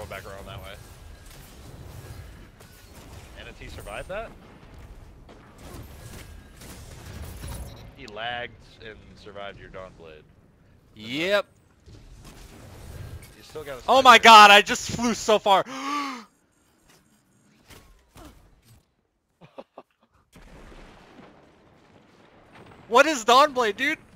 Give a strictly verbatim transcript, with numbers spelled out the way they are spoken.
back around that way. And if he survived that? He lagged and survived your Dawnblade. Yep. You still got. Oh my god! I just flew so far. What is Dawnblade, dude?